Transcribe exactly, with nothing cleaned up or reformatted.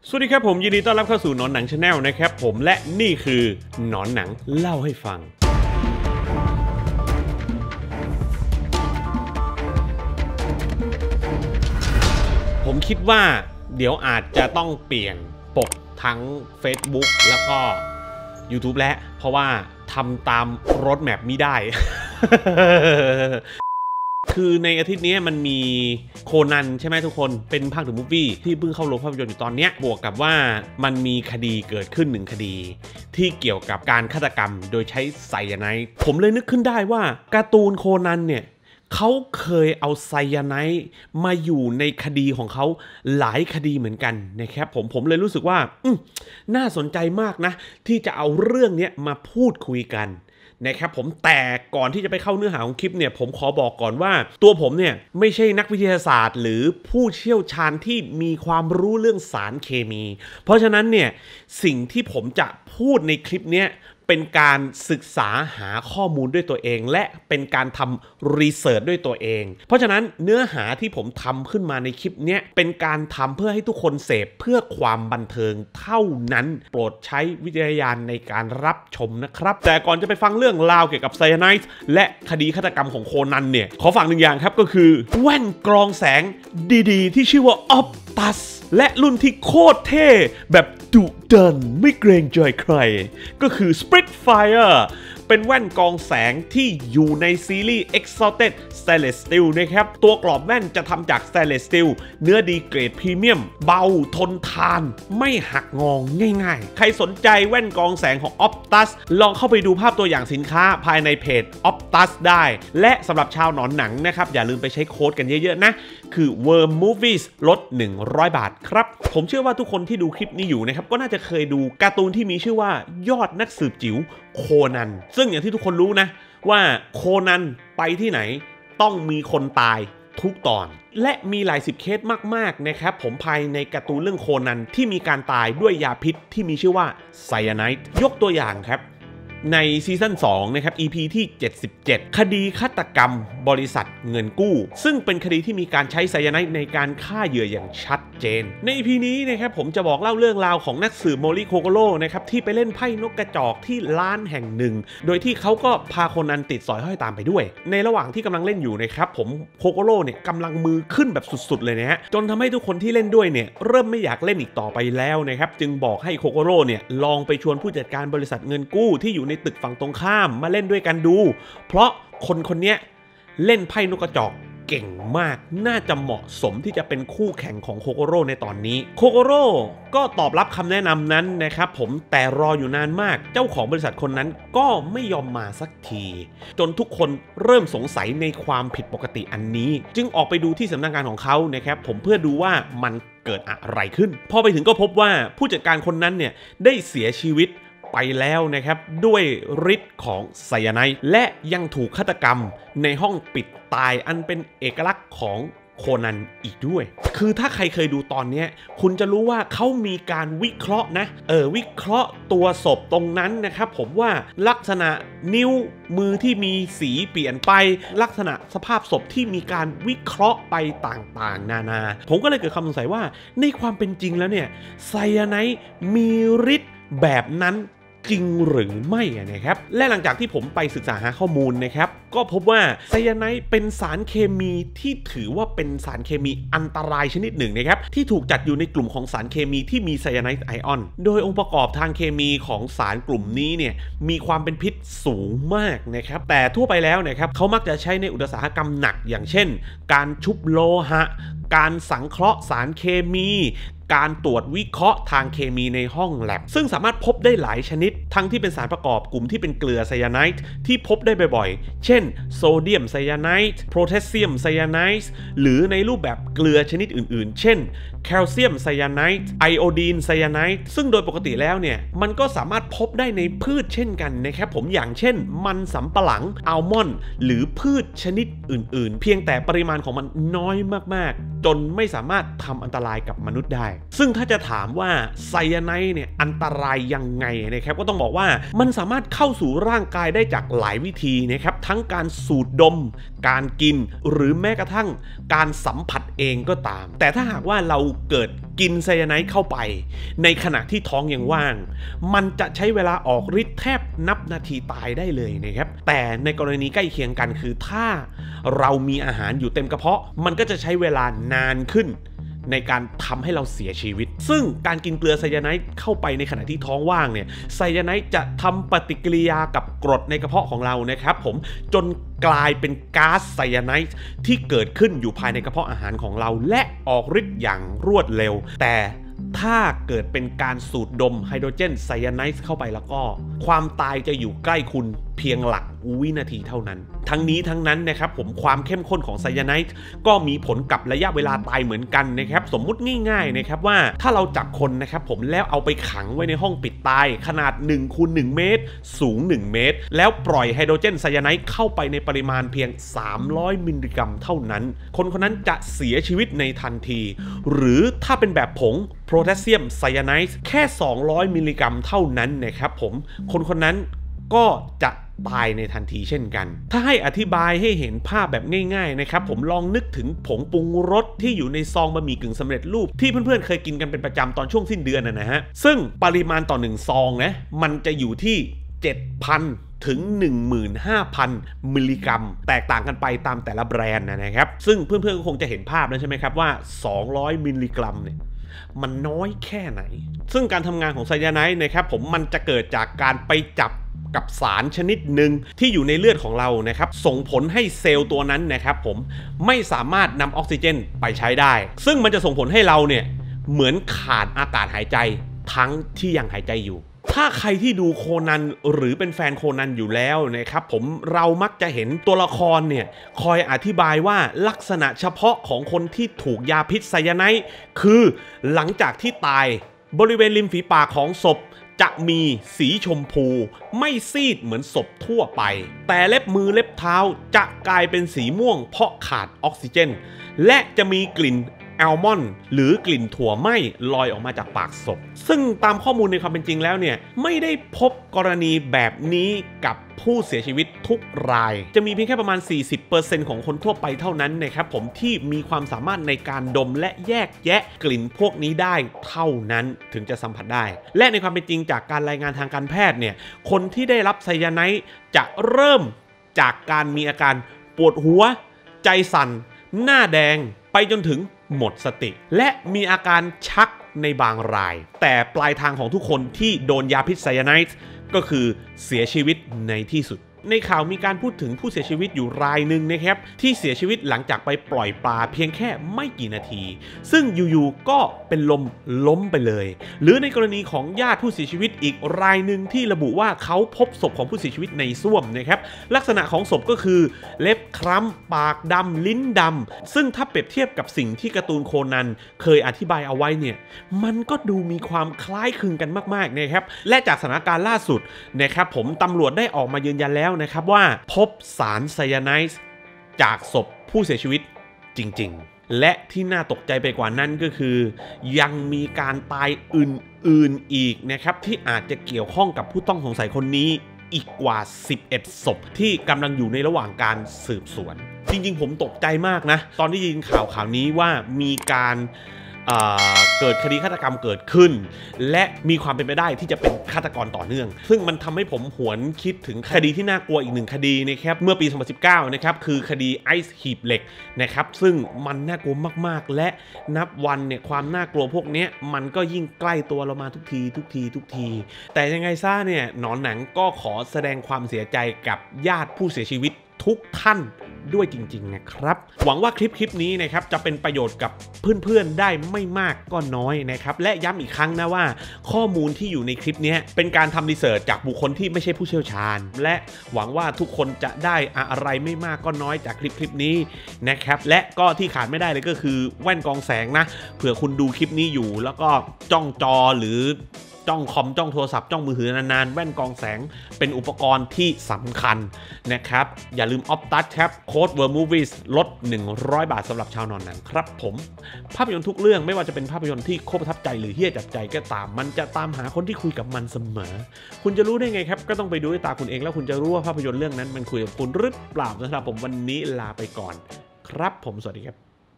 สวัสดีครับผมยินดีต้อนรับเข้าสู่หนอนหนัง Channel นะครับผมและนี่คือหนอนหนังเล่าให้ฟังผมคิดว่าเดี๋ยวอาจจะต้องเปลี่ยนปกทั้ง Facebook แล้วก็ YouTube และเพราะว่าทำตามรถแมพไม่ได้ คือในอาทิตย์นี้มันมีโคนันใช่ไหมทุกคนเป็นภาคถึงมูฟวี่ที่เพิ่งเข้าโรงภาพยนตร์อยู่ตอนนี้บวกกับว่ามันมีคดีเกิดขึ้นหนึ่งคดีที่เกี่ยวกับการฆาตกรรมโดยใช้ไซยาไนด์ผมเลยนึกขึ้นได้ว่าการ์ตูนโคนันเนี่ยเขาเคยเอาไซยาไนด์มาอยู่ในคดีของเขาหลายคดีเหมือนกันนะครับผมผมเลยรู้สึกว่าน่าสนใจมากนะที่จะเอาเรื่องนี้มาพูดคุยกันนะครับผมแต่ก่อนที่จะไปเข้าเนื้อหาของคลิปเนี่ยผมขอบอกก่อนว่าตัวผมเนี่ยไม่ใช่นักวิทยาศาสตร์หรือผู้เชี่ยวชาญที่มีความรู้เรื่องสารเคมีเพราะฉะนั้นเนี่ยสิ่งที่ผมจะพูดในคลิปเนี้ยเป็นการศึกษาหาข้อมูลด้วยตัวเองและเป็นการทำรีเสิร์ชด้วยตัวเองเพราะฉะนั้นเนื้อหาที่ผมทำขึ้นมาในคลิปนี้เป็นการทำเพื่อให้ทุกคนเสพเพื่อความบันเทิงเท่านั้นโปรดใช้วิจารณญาณในการรับชมนะครับแต่ก่อนจะไปฟังเรื่องราวเกี่ยวกับไซยาไนด์และคดีฆาตกรรมของโคนันเนี่ยขอฝากหนึ่งอย่างครับก็คือแว่นกรองแสงดีๆที่ชื่อว่าออปตัสและรุ่นที่โคตรเท่แบบดุดันไม่เกรงใจใครก็คือ Spitfire เป็นแว่นกรองแสงที่อยู่ในซีรีส์ Exalted Stainless Steel นะครับตัวกรอบแว่นจะทำจาก Stainless Steel เนื้อดีเกรดพรีเมียมเบาทนทานไม่หักงอง่ายๆใครสนใจแว่นกรองแสงของ Optus ลองเข้าไปดูภาพตัวอย่างสินค้าภายในเพจ Optus ได้และสำหรับชาวหนอนหนังนะครับอย่าลืมไปใช้โค้ดกันเยอะๆนะคือ Worm Movies ลดหนึ่งร้อยบาทครับผมเชื่อว่าทุกคนที่ดูคลิปนี้อยู่นะครับก็น่าจะเคยดูการ์ตูนที่มีชื่อว่ายอดนักสืบจิ๋วโคนันซึ่งอย่างที่ทุกคนรู้นะว่าโคนันไปที่ไหนต้องมีคนตายทุกตอนและมีหลายสิบเคสมากๆนะครับผมภายในการ์ตูนเรื่องโคนันที่มีการตายด้วยยาพิษที่มีชื่อว่าไซยาไนด์ยกตัวอย่างครับในซีซั่นสองนะครับ อี พี ที่เจ็ดสิบเจ็ดคดีฆาตกรรมบริษัทเงินกู้ซึ่งเป็นคดีที่มีการใช้ไซยาไนด์ในการฆ่าเหยื่ออย่างชัดเจนใน อี พี นี้นะครับผมจะบอกเล่าเรื่องราวของนักสืบโมริโคโกโร่นะครับที่ไปเล่นไพ่นกกระจอกที่ร้านแห่งหนึ่งโดยที่เขาก็พาโคนันติดสอยห้อยตามไปด้วยในระหว่างที่กำลังเล่นอยู่นะครับผมโคโกโร่เนี่ยกำลังมือขึ้นแบบสุดๆเลยนะฮะจนทำให้ทุกคนที่เล่นด้วยเนี่ยเริ่มไม่อยากเล่นอีกต่อไปแล้วนะครับจึงบอกให้โคโกโร่เนี่ยลองไปชวนผู้จัดการบริษัทเงินกู้ที่อยู่ในตึกฝั่งตรงข้ามมาเล่นด้วยกันดูเพราะคนคนนี้เล่นไพ่นกกระจอกเก่งมากน่าจะเหมาะสมที่จะเป็นคู่แข่งของโคโกโร่ในตอนนี้โคโกโร่ก็ตอบรับคำแนะนำนั้นนะครับผมแต่รออยู่นานมากเจ้าของบริษัทคนนั้นก็ไม่ยอมมาสักทีจนทุกคนเริ่มสงสัยในความผิดปกติอันนี้จึงออกไปดูที่สำนักงานของเขานะครับผมเพื่อดูว่ามันเกิดอะไรขึ้นพอไปถึงก็พบว่าผู้จัดการคนนั้นเนี่ยได้เสียชีวิตไปแล้วนะครับด้วยฤทธิ์ของไซยาไนด์และยังถูกฆาตกรรมในห้องปิดตายอันเป็นเอกลักษณ์ของโคนันอีกด้วยคือถ้าใครเคยดูตอนนี้คุณจะรู้ว่าเขามีการวิเคราะห์นะเออวิเคราะห์ตัวศพตรงนั้นนะครับผมว่าลักษณะนิ้วมือที่มีสีเปลี่ยนไปลักษณะสภาพศพที่มีการวิเคราะห์ไปต่างๆนานาผมก็เลยเกิดคำสงสัยว่าในความเป็นจริงแล้วเนี่ยไซยาไนด์มีฤทธิ์แบบนั้นจริงหรือไม่นะครับและหลังจากที่ผมไปศึกษาหาข้อมูลนะครับก็พบว่าไซยาไนด์เป็นสารเคมีที่ถือว่าเป็นสารเคมีอันตรายชนิดหนึ่งนะครับที่ถูกจัดอยู่ในกลุ่มของสารเคมีที่มีไซยาไนด์ไอออนโดยองค์ประกอบทางเคมีของสารกลุ่มนี้เนี่ยมีความเป็นพิษสูงมากนะครับแต่ทั่วไปแล้วนะครับเขามักจะใช้ในอุตสาหกรรมหนักอย่างเช่นการชุบโลหะการสังเคราะห์สารเคมีการตรวจวิเคราะห์ทางเคมีในห้องแลบซึ่งสามารถพบได้หลายชนิดทั้งที่เป็นสารประกอบกลุ่มที่เป็นเกลือไซยาไนด์ที่พบได้บ่อยๆเช่นโซเดียมไซยาไนด์โพแทสเซียมไซยาไนด์หรือในรูปแบบเกลือชนิดอื่นๆเช่นแคลเซียมไซยาไนด์ไอโอดีนไซยาไนด์ซึ่งโดยปกติแล้วเนี่ยมันก็สามารถพบได้ในพืชเช่นกันนะครับผมอย่างเช่นมันสำปะหลังอัลมอนด์หรือพืชชนิดอื่นๆเพียงแต่ปริมาณของมันน้อยมากๆจนไม่สามารถทำอันตรายกับมนุษย์ได้ซึ่งถ้าจะถามว่าไซยาไนด์เนี่ยอันตรายยังไงนะครับก็ต้องบอกว่ามันสามารถเข้าสู่ร่างกายได้จากหลายวิธีนะครับทั้งการสูดดมการกินหรือแม้กระทั่งการสัมผัสเองก็ตามแต่ถ้าหากว่าเราเกิดกินไซยาไนด์เข้าไปในขณะที่ท้องยังว่างมันจะใช้เวลาออกฤทธิ์แทบนับนาทีตายได้เลยนะครับแต่ในกรณีใกล้เคียงกันคือถ้าเรามีอาหารอยู่เต็มกระเพาะมันก็จะใช้เวลานานขึ้นในการทำให้เราเสียชีวิตซึ่งการกินเกลือไซยาไนด์เข้าไปในขณะที่ท้องว่างเนี่ยไซยาไนด์จะทำปฏิกิริยากับกรดในกระเพาะของเรานะครับผมจนกลายเป็นก๊าซไซยาไนด์ที่เกิดขึ้นอยู่ภายในกระเพาะอาหารของเราและออกฤทธิ์อย่างรวดเร็วแต่ถ้าเกิดเป็นการสูดดมไฮโดรเจนไซยาไนด์เข้าไปแล้วก็ความตายจะอยู่ใกล้คุณเพียงหลักวินาทีเท่านั้นทั้งนี้ทั้งนั้นนะครับผมความเข้มข้นของไซยาไนด์ก็มีผลกับระยะเวลาตายเหมือนกันนะครับสมมุติง่ายๆนะครับว่าถ้าเราจับคนนะครับผมแล้วเอาไปขังไว้ในห้องปิดตายขนาดหนึ่งคูณหนึ่งเมตรสูงหนึ่งเมตรแล้วปล่อยไฮโดรเจนไซยาไนด์เข้าไปในปริมาณเพียงสามร้อยมิลลิกรัมเท่านั้นคนคนนั้นจะเสียชีวิตในทันทีหรือถ้าเป็นแบบผงโพแทสเซียมไซยาไนด์แค่สองร้อยมิลลิกรัมเท่านั้นนะครับผมคนคนนั้นก็จะตายในทันทีเช่นกันถ้าให้อธิบายให้เห็นภาพแบบง่ายๆนะครับผมลองนึกถึงผงปรุงรสที่อยู่ในซองบะหมี่กึ่งสำเร็จรูปที่เพื่อนๆเคยกินกันเป็นประจำตอนช่วงสิ้นเดือนนะฮะซึ่งปริมาณต่อหนึ่งซองนะมันจะอยู่ที่ เจ็ดพัน ถึง หนึ่งหมื่นห้าพัน มิลลิกรัมแตกต่างกันไปตามแต่ละแบรนด์นะครับซึ่งเพื่อนๆก็คงจะเห็นภาพแล้วใช่ไหมครับว่าสองร้อยมิลลิกรัมเนี่ยมันน้อยแค่ไหนซึ่งการทำงานของไซยาไนด์นะครับผมมันจะเกิดจากการไปจับกับสารชนิดหนึ่งที่อยู่ในเลือดของเรานะครับส่งผลให้เซลล์ตัวนั้นนะครับผมไม่สามารถนำออกซิเจนไปใช้ได้ซึ่งมันจะส่งผลให้เราเนี่ยเหมือนขาดอากาศหายใจทั้งที่ยังหายใจอยู่ถ้าใครที่ดูโคนันหรือเป็นแฟนโคนันอยู่แล้วนะครับผมเรามักจะเห็นตัวละครเนี่ยคอยอธิบายว่าลักษณะเฉพาะของคนที่ถูกยาพิษไซยาไนด์คือหลังจากที่ตายบริเวณริมฝีปากของศพจะมีสีชมพูไม่ซีดเหมือนศพทั่วไปแต่เล็บมือเล็บเท้าจะกลายเป็นสีม่วงเพราะขาดออกซิเจนและจะมีกลิ่นแอลมอนด์หรือกลิ่นถั่วไหม้ลอยออกมาจากปากศพซึ่งตามข้อมูลในความเป็นจริงแล้วเนี่ยไม่ได้พบกรณีแบบนี้กับผู้เสียชีวิตทุกรายจะมีเพียงแค่ประมาณ สี่สิบเปอร์เซ็นต์ ของคนทั่วไปเท่านั้นนะครับผมที่มีความสามารถในการดมและแยกแยะกลิ่นพวกนี้ได้เท่านั้นถึงจะสัมผัสได้และในความเป็นจริงจากการรายงานทางการแพทย์เนี่ยคนที่ได้รับไซยาไนด์จะเริ่มจากการมีอาการปวดหัวใจสั่นหน้าแดงไปจนถึงหมดสติและมีอาการชักในบางรายแต่ปลายทางของทุกคนที่โดนยาพิษไซยาไนด์ก็คือเสียชีวิตในที่สุดในข่าวมีการพูดถึงผู้เสียชีวิตอยู่รายหนึ่งนะครับที่เสียชีวิตหลังจากไปปล่อยปลาเพียงแค่ไม่กี่นาทีซึ่งอยู่ๆก็เป็นลมล้มไปเลยหรือในกรณีของญาติผู้เสียชีวิตอีกรายหนึ่งที่ระบุว่าเขาพบศพของผู้เสียชีวิตในส้วมนะครับลักษณะของศพก็คือเล็บคล้ำปากดำลิ้นดำซึ่งถ้าเปรียบเทียบกับสิ่งที่การ์ตูนโคนันเคยอธิบายเอาไว้เนี่ยมันก็ดูมีความคล้ายคลึงกันมากๆนะครับและจากสถานการณ์ล่าสุดนะครับผมตำรวจได้ออกมายืนยันแล้วนะครับว่าพบสารไซยาไนด์จากศพผู้เสียชีวิตจริงๆและที่น่าตกใจไปกว่านั้นก็คือยังมีการตายอื่นๆอีกนะครับที่อาจจะเกี่ยวข้องกับผู้ต้องสงสัยคนนี้อีกกว่าสิบเอ็ดศพที่กำลังอยู่ในระหว่างการสืบสวนจริงๆผมตกใจมากนะตอนที่ยินข่าวข่าวนี้ว่ามีการเกิดคดีฆาตกรรมเกิดขึ้นและมีความเป็นไปได้ที่จะเป็นฆาตกรต่อเนื่องซึ่งมันทำให้ผมหวนคิดถึงคดีที่น่ากลัวอีกหนึ่งคดีนะครับเมื่อปีสองพันสิบเก้านะครับคือคดีไอซ์หีบเหล็กนะครับซึ่งมันน่ากลัวมากๆและนับวันเนี่ยความน่ากลัวพวกนี้มันก็ยิ่งใกล้ตัวเรามาทุกทีทุกทีทุกทีแต่ยังไงซะเนี่ยหนอนหนังก็ขอแสดงความเสียใจกับญาติผู้เสียชีวิตทุกท่านด้วยจริงๆนะครับหวังว่าคลิปคลิปนี้นะครับจะเป็นประโยชน์กับเพื่อนๆได้ไม่มากก็น้อยนะครับและย้ำอีกครั้งนะว่าข้อมูลที่อยู่ในคลิปนี้เป็นการทำรีเสิร์ชจากบุคคลที่ไม่ใช่ผู้เชี่ยวชาญและหวังว่าทุกคนจะได้อะไรไม่มากก็น้อยจากคลิปคลิปนี้นะครับและก็ที่ขาดไม่ได้เลยก็คือแว่นกรองแสงนะเผื่อคุณดูคลิปนี้อยู่แล้วก็จ้องจอหรือจ้องคอมจ้องโทรศัพท์จ้องมือถือนานๆแว่นกรองแสงเป็นอุปกรณ์ที่สำคัญนะครับอย่าลืมออฟตัสครับโค้ด World Movies ลดหนึ่งร้อยบาทสำหรับชาวนอนหนังครับผมภาพยนตร์ทุกเรื่องไม่ว่าจะเป็นภาพยนตร์ที่โคตรประทับใจหรือเฮี้ยจับใจก็ตามมันจะตามหาคนที่คุยกับมันเสมอคุณจะรู้ได้ไงครับก็ต้องไปดูด้วยตาคุณเองแล้วคุณจะรู้ว่าภาพยนตร์เรื่องนั้นมันคุยกับคุณหรือเปล่าสำหรับผมวันนี้ลาไปก่อนครับผมสวัสดีครับ